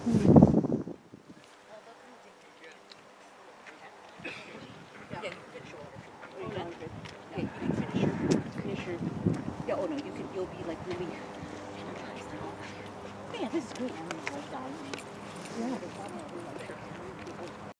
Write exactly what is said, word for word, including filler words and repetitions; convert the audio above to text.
Yeah, finish your order. Are you done? Okay, you can finish your, finish your, yeah, oh no, you can, you'll be like really energized and all that. Man, this is great. I'm like dying. Yeah.